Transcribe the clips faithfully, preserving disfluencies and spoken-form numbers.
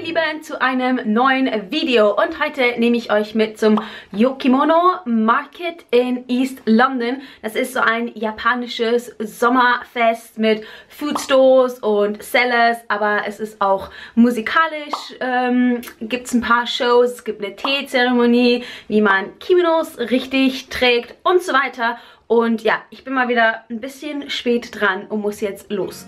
Lieben, zu einem neuen Video und heute nehme ich euch mit zum Yokimono Market in East London. Das ist so ein japanisches Sommerfest mit Food Stores und Sellers, aber es ist auch musikalisch, ähm, gibt es ein paar Shows, es gibt eine Teezeremonie, wie man Kimonos richtig trägt und so weiter. Und ja, ich bin mal wieder ein bisschen spät dran und muss jetzt los.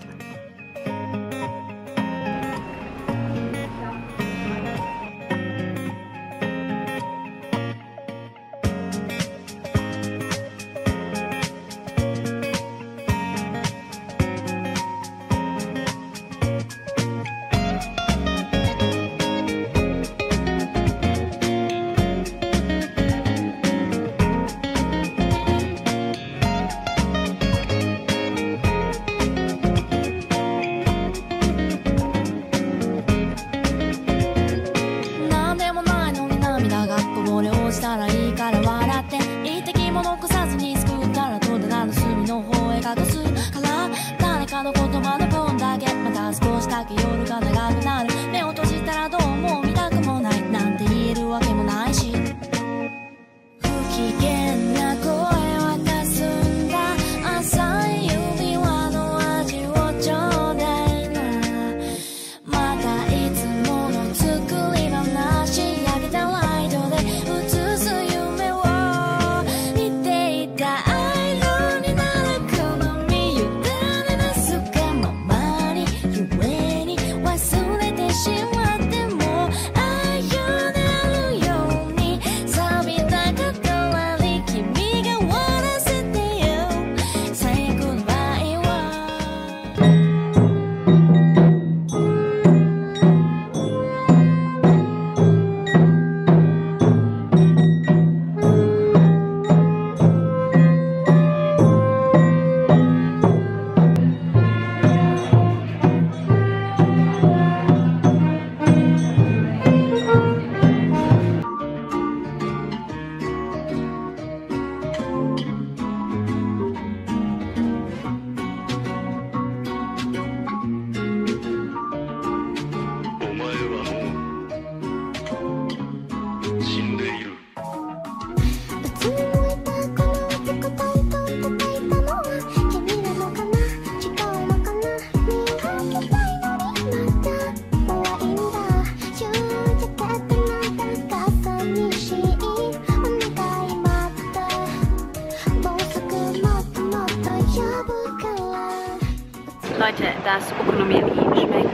Leute, das Okonomiyaki schmeckt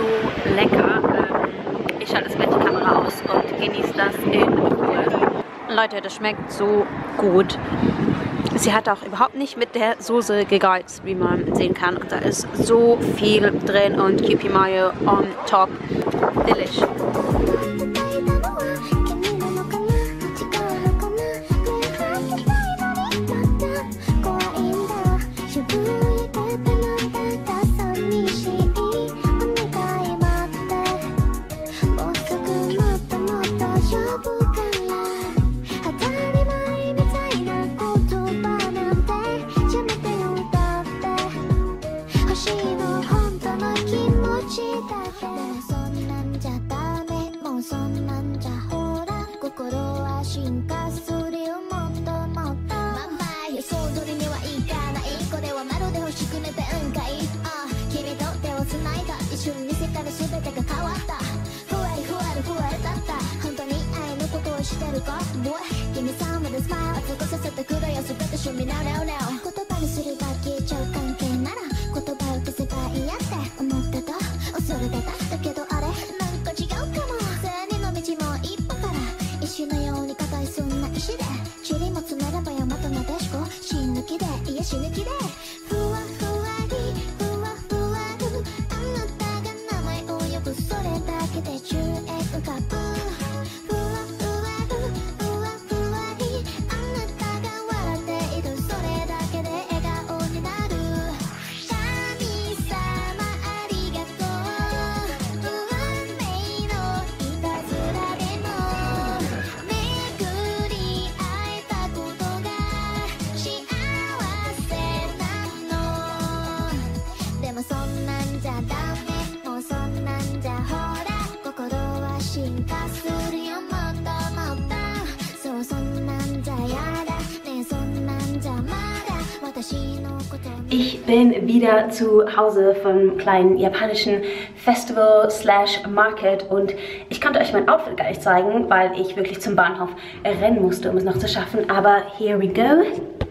so lecker. Ich schalte jetzt gleich die Kamera aus und genieße das in Ruhe. Leute, das schmeckt so gut. Sie hat auch überhaupt nicht mit der Soße gegeizt, wie man sehen kann. Und da ist so viel drin und Kewpie Mayo on top. Delish. Ich bin wieder zu Hause vom kleinen japanischen Festival slash Market und ich konnte euch mein Outfit gar nicht zeigen, weil ich wirklich zum Bahnhof rennen musste, um es noch zu schaffen. Aber here we go.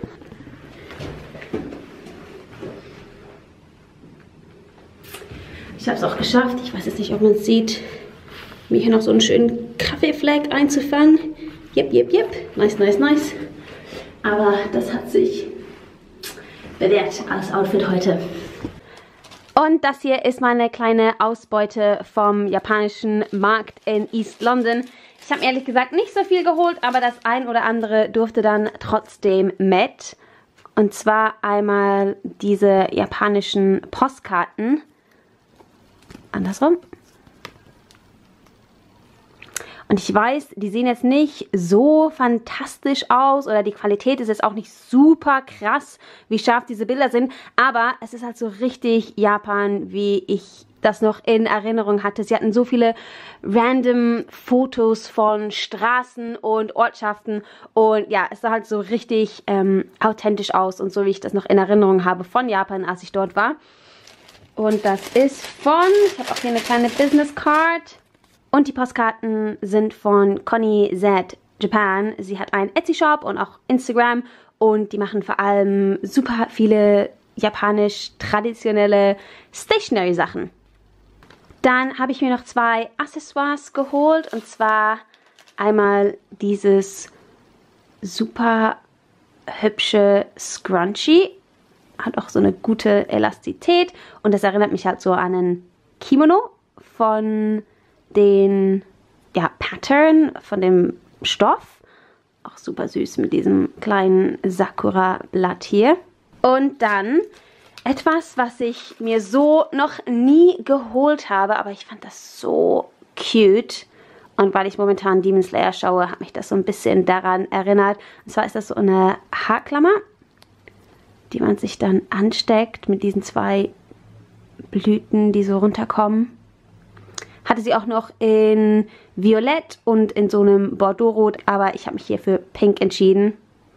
Ich habe es auch geschafft. Ich weiß jetzt nicht, ob man es sieht, mir hier noch so einen schönen Kaffeefleck einzufangen. Jep, jep, jep. Nice, nice, nice. Aber das hat sich bewährt als Outfit heute. Und das hier ist meine kleine Ausbeute vom japanischen Markt in East London. Ich habe mir ehrlich gesagt nicht so viel geholt, aber das ein oder andere durfte dann trotzdem mit. Und zwar einmal diese japanischen Postkarten. Andersrum. Und ich weiß, die sehen jetzt nicht so fantastisch aus oder die Qualität ist jetzt auch nicht super krass, wie scharf diese Bilder sind, aber es ist halt so richtig Japan, wie ich das noch in Erinnerung hatte. Sie hatten so viele random Fotos von Straßen und Ortschaften und ja, es sah halt so richtig ähm, authentisch aus und so, wie ich das noch in Erinnerung habe von Japan, als ich dort war. Und das ist von, ich habe auch hier eine kleine Business Card. Und die Postkarten sind von Connie Z Japan. Sie hat einen Etsy-Shop und auch Instagram. Und die machen vor allem super viele japanisch traditionelle Stationery-Sachen. Dann habe ich mir noch zwei Accessoires geholt. Und zwar einmal dieses super hübsche Scrunchie. Hat auch so eine gute Elastizität. Und das erinnert mich halt so an einen Kimono von den ja, Pattern von dem Stoff. Auch super süß mit diesem kleinen Sakura-Blatt hier. Und dann etwas, was ich mir so noch nie geholt habe, aber ich fand das so cute. Und weil ich momentan Demon Slayer schaue, hat mich das so ein bisschen daran erinnert. Und zwar ist das so eine Haarklammer, die man sich dann ansteckt mit diesen zwei Blüten, die so runterkommen. Hatte sie auch noch in Violett und in so einem Bordeaux-Rot, aber ich habe mich hier für Pink entschieden.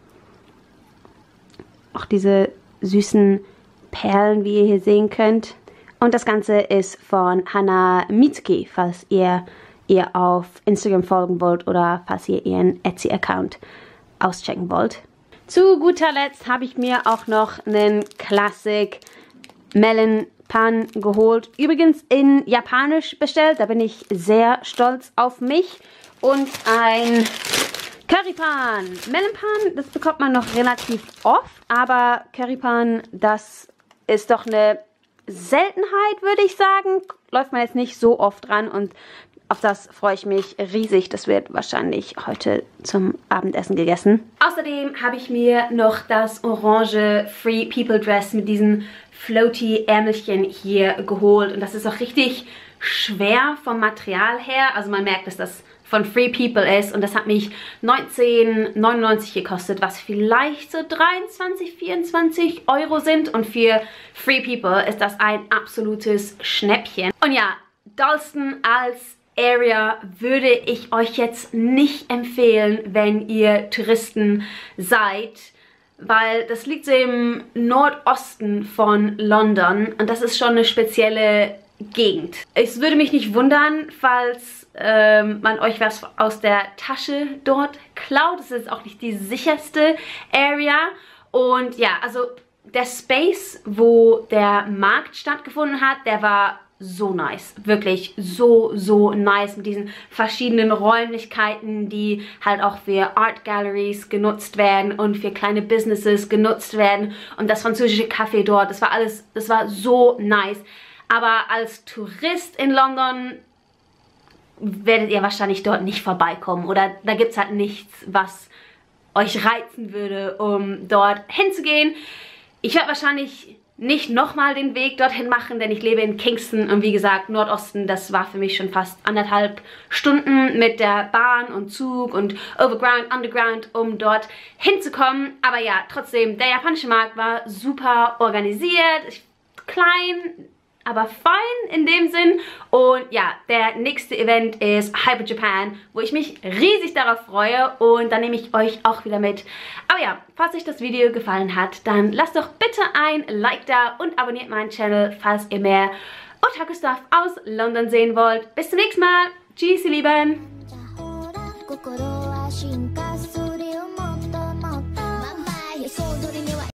Auch diese süßen Perlen, wie ihr hier sehen könnt. Und das Ganze ist von Hana Mitsuki, falls ihr ihr auf Instagram folgen wollt oder falls ihr ihren Etsy-Account auschecken wollt. Zu guter Letzt habe ich mir auch noch einen Classic Melon Pan geholt. Übrigens in Japanisch bestellt. Da bin ich sehr stolz auf mich. Und ein Currypan. Melonpan, das bekommt man noch relativ oft. Aber Currypan, das ist doch eine Seltenheit, würde ich sagen. Läuft man jetzt nicht so oft ran. Und auf das freue ich mich riesig. Das wird wahrscheinlich heute zum Abendessen gegessen. Außerdem habe ich mir noch das orange Free People Dress mit diesen floaty Ärmelchen hier geholt. Und das ist auch richtig schwer vom Material her. Also man merkt, dass das von Free People ist. Und das hat mich neunzehn neunundneunzig gekostet, was vielleicht so dreiundzwanzig, vierundzwanzig Euro sind. Und für Free People ist das ein absolutes Schnäppchen. Und ja, Dalston als Area würde ich euch jetzt nicht empfehlen, wenn ihr Touristen seid, weil das liegt so im Nordosten von London und das ist schon eine spezielle Gegend. Es würde mich nicht wundern, falls ähm, man euch was aus der Tasche dort klaut. Das ist auch nicht die sicherste Area. Und ja, also der Space, wo der Markt stattgefunden hat, der war so nice, wirklich so, so nice mit diesen verschiedenen Räumlichkeiten, die halt auch für Art Galleries genutzt werden und für kleine Businesses genutzt werden und das französische Café dort, das war alles, das war so nice. Aber als Tourist in London werdet ihr wahrscheinlich dort nicht vorbeikommen oder da gibt es halt nichts, was euch reizen würde, um dort hinzugehen. Ich werde wahrscheinlich nicht nochmal den Weg dorthin machen, denn ich lebe in Kingston und wie gesagt, Nordosten, das war für mich schon fast anderthalb Stunden mit der Bahn und Zug und Overground, Underground, um dort hinzukommen. Aber ja, trotzdem, der japanische Markt war super organisiert, klein, aber fein in dem Sinn. Und ja, der nächste Event ist Hyper Japan, wo ich mich riesig darauf freue und dann nehme ich euch auch wieder mit. Aber ja, falls euch das Video gefallen hat, dann lasst doch bitte ein Like da und abonniert meinen Channel, falls ihr mehr Otaku-Stuff aus London sehen wollt. Bis zum nächsten Mal. Tschüss, ihr Lieben.